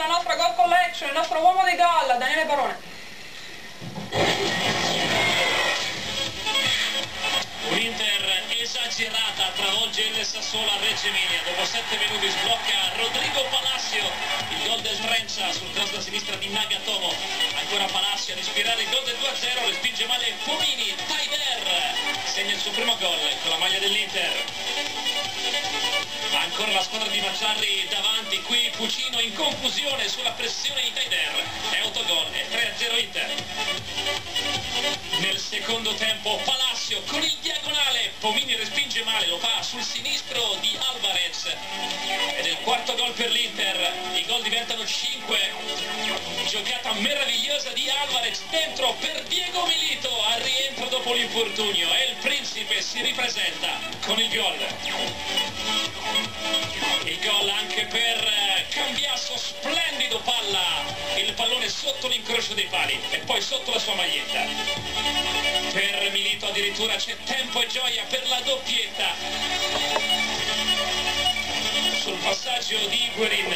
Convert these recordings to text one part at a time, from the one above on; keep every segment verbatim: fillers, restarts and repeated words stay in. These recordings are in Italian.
la nostra goal collection, il nostro uomo di gol, Daniele Barone. Un'Inter esagerata travolge il Sassuolo a Reggio Emilia. Dopo sette minuti sblocca Rodrigo Palacio, il gol del Trencia sul cross da sinistra di Nagatomo. Ancora Palacio ad ispirare il gol del due a zero, respinge male Pomini. Taider segna il suo primo gol con la maglia dell'Inter. Ancora la squadra di Macciarri davanti, qui Pucino in confusione sulla pressione di Taider, è autogol, è tre a zero Inter. Nel secondo tempo Palacio con il diagonale, Pomini respinge male, lo fa sul sinistro di Alvarez ed è il quarto gol per l'Inter. I gol diventano cinque, giocata meravigliosa di Alvarez dentro per Diego Milito al rientro dopo l'infortunio e il Principe si ripresenta con il gol. Il gol anche per Cambiasso, splendido palla, il pallone sotto l'incrocio dei pali e poi sotto la sua maglietta. Per Milito addirittura c'è tempo e gioia per la doppietta. Sul passaggio di Higuaín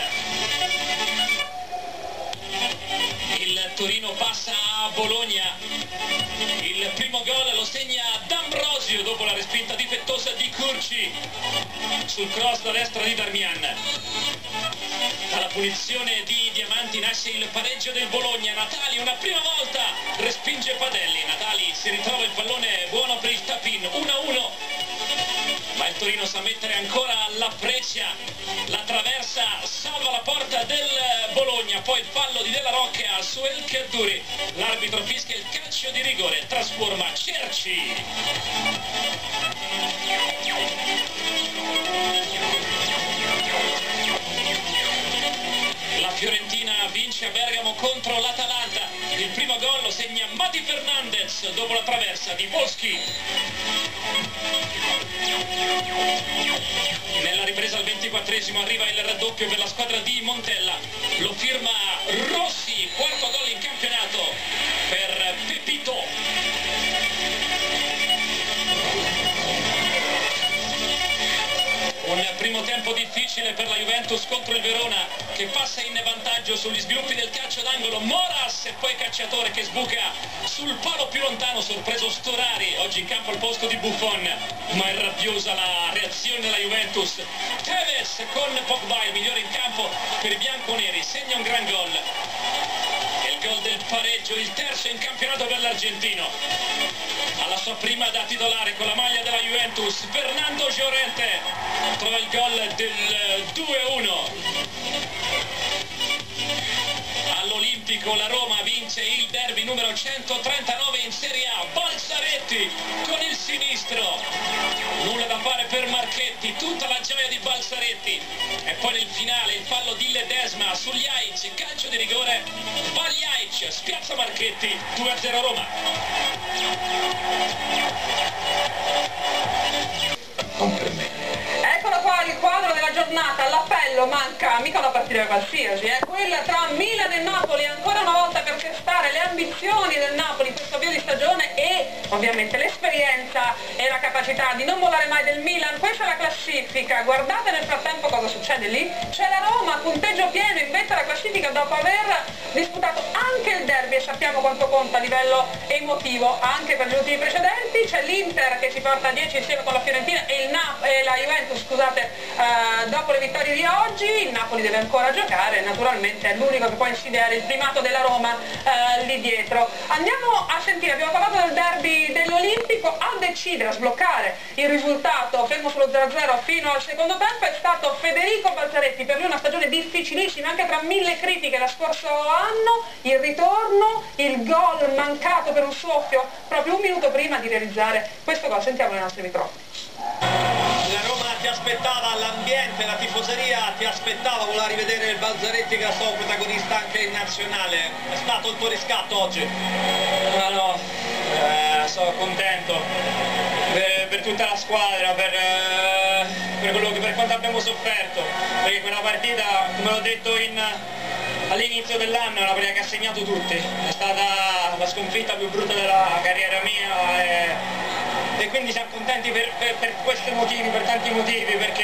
il Torino passa a Bologna. Il primo gol lo segna D'Ambrosio dopo la respinta difettosa di Curci sul cross da destra di Darmian. Dalla punizione di Diamanti nasce il pareggio del Bologna. Natali una prima volta respinge Padelli. Natali si ritrova il pallone buono per il tap-in, uno a uno. Ma il Torino sa mettere ancora la Brescia, la traversa, salva la porta del Bologna, poi il fallo di Della Rocca su El Kaddouri. L'arbitro fischia il calcio di rigore, trasforma Cerci. La Fiorentina vince a Bergamo contro l'Atalanta. Il primo gol lo segna Mati Fernandez dopo la traversa di Volschi. Nella ripresa al ventiquattresimo arriva il raddoppio per la squadra di Montella. Lo firma Rossi, quarto gol in campionato per Pepito. Un primo tempo difficile per la Juventus contro il Verona che passa in vantaggio sugli sviluppi del calcio d'angolo. Moras e poi Cacciatore che sbuca sul palo più lontano, sorpreso Storari, oggi in campo al posto di Buffon, ma è rabbiosa la reazione della Juventus. Tevez con Pogba, il migliore in campo per i bianconeri, segna un gran gol. E il gol del pareggio, il terzo in campionato per l'argentino. Alla sua prima da titolare con la maglia della Juventus, Fernando Llorente trova il gol del due a uno. All'Olimpico la Roma vince il derby numero centotrentanove in Serie A. Balzaretti con il sinistro, nulla da fare per Marchetti, tutta la gioia di Balzaretti. E poi nel finale il fallo di Ledesma su Ljajic, calcio di rigore, va Ljajic, spiazza Marchetti, due a zero Roma. Non per me. Eccolo qua il quadro della giornata, all'appello manca mica una partita qualsiasi, è eh? quella tra Milan e Napoli, ancora una volta per testare le ambizioni del Napoli in questo avvio di stagione e ovviamente l'esperienza e la capacità di non mollare mai del Milan. Questa è la classifica, guardate nel frattempo cosa succede lì, c'è la Roma, punteggio pieno, invece la classifica dopo aver disputato anche il derby e sappiamo quanto conta a livello emotivo anche per gli ultimi precedenti. C'è l'Inter che si porta a dieci insieme con la Fiorentina e, il Nap e la Juventus, scusate, eh, dopo le vittorie di oggi. Il Napoli deve ancora giocare, naturalmente è l'unico che può insidiare il primato della Roma eh, lì dietro. Andiamo a sentire, abbiamo parlato del derby dell'Olimpico, a decidere, a sbloccare il risultato fermo sullo zero a zero fino al secondo tempo è stato Federico Balzaretti. Per lui una stagione difficilissima anche tra mille critiche lo scorso anno, il ritorno, il gol mancato per un soffio proprio un minuto prima di realizzare questo gol. Sentiamo nei nostri microfoni. La Roma ti aspettava, l'ambiente, la tifoseria ti aspettava, voleva rivedere il Balzaretti che era stato protagonista anche in nazionale. È stato il tuo riscatto oggi? No, no, eh, sono contento per, per tutta la squadra, per, eh, per, quello che, per quanto abbiamo sofferto, perché quella partita, come l'ho detto in, all'inizio dell'anno, è una partita che ha segnato tutti, è stata la sconfitta più brutta della carriera mia e, e quindi siamo contenti per, per, per questi motivi, per tanti motivi, perché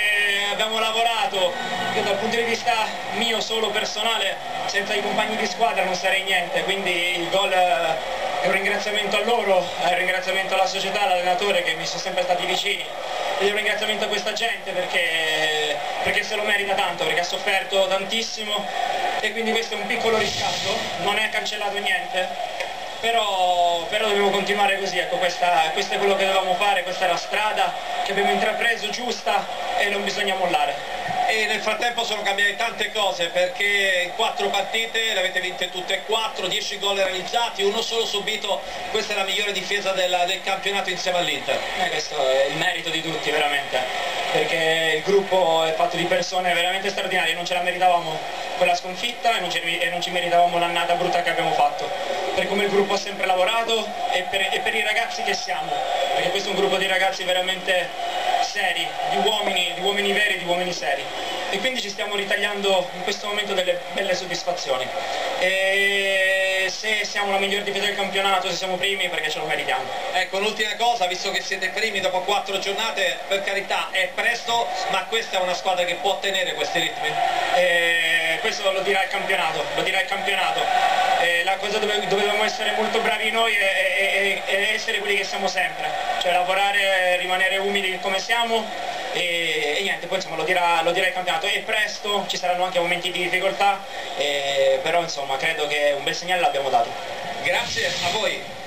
abbiamo lavorato, io dal punto di vista mio solo personale, senza i compagni di squadra non sarei niente, quindi il gol è un ringraziamento a loro, è un ringraziamento alla società, all'allenatore che mi sono sempre stati vicini, ed è un ringraziamento a questa gente perché, perché se lo merita tanto, perché ha sofferto tantissimo e quindi questo è un piccolo riscatto, non è cancellato niente. Però, però dovevo continuare così, ecco, questa, questo è quello che dovevamo fare, questa è la strada che abbiamo intrapreso giusta e non bisogna mollare. E nel frattempo sono cambiate tante cose perché in quattro partite le avete vinte tutte e quattro, dieci gol realizzati, uno solo subito, questa è la migliore difesa del, del campionato insieme all'Inter. Eh, questo è il merito di tutti veramente, perché il gruppo è fatto di persone veramente straordinarie, non ce la meritavamo quella sconfitta e non ci, e non ci meritavamo l'annata brutta che abbiamo fatto, per come il gruppo ha sempre lavorato e per, e per i ragazzi che siamo, perché questo è un gruppo di ragazzi veramente seri, di uomini, di uomini veri, di uomini seri, e quindi ci stiamo ritagliando in questo momento delle belle soddisfazioni. E se siamo la miglior difesa del campionato, se siamo primi, perché ce lo meritiamo. Ecco, un'ultima cosa, visto che siete primi dopo quattro giornate, per carità è presto, ma questa è una squadra che può tenere questi ritmi? E questo lo dirà il campionato, lo dirà il campionato. E la cosa dove, dove dobbiamo essere molto bravi noi è, è, è essere quelli che siamo sempre, cioè lavorare, rimanere umili come siamo e, e niente, poi insomma lo dirà, lo dirà il campionato. E presto ci saranno anche momenti di difficoltà, e, però insomma credo che un bel segnale l'abbiamo dato. Grazie a voi.